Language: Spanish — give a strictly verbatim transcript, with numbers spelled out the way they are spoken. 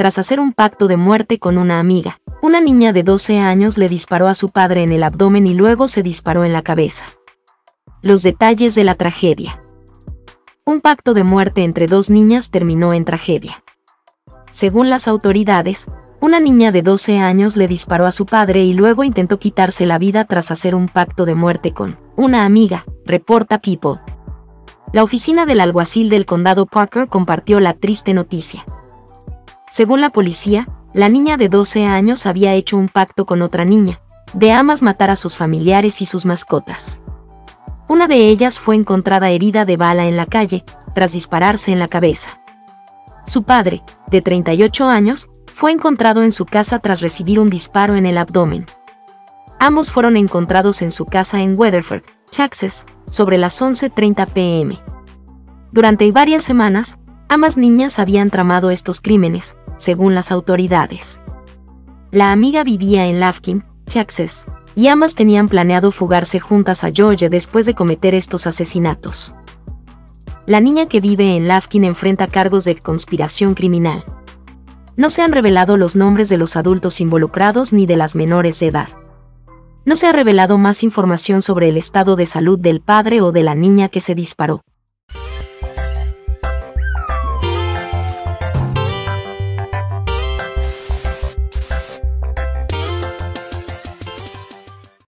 tras hacer un pacto de muerte con una amiga. Una niña de doce años le disparó a su padre en el abdomen y luego se disparó en la cabeza. Los detalles de la tragedia. Un pacto de muerte entre dos niñas terminó en tragedia. Según las autoridades, una niña de doce años le disparó a su padre y luego intentó quitarse la vida tras hacer un pacto de muerte con una amiga, reporta People. La oficina del alguacil del condado Parker compartió la triste noticia. Según la policía, la niña de doce años había hecho un pacto con otra niña, de ambas matar a sus familiares y sus mascotas. Una de ellas fue encontrada herida de bala en la calle, tras dispararse en la cabeza. Su padre, de treinta y ocho años, fue encontrado en su casa tras recibir un disparo en el abdomen. Ambos fueron encontrados en su casa en Weatherford, Texas, sobre las once treinta p m Durante varias semanas, ambas niñas habían tramado estos crímenes, según las autoridades. La amiga vivía en Lufkin, Texas, y ambas tenían planeado fugarse juntas a Georgia después de cometer estos asesinatos. La niña que vive en Lufkin enfrenta cargos de conspiración criminal. No se han revelado los nombres de los adultos involucrados ni de las menores de edad. No se ha revelado más información sobre el estado de salud del padre o de la niña que se disparó.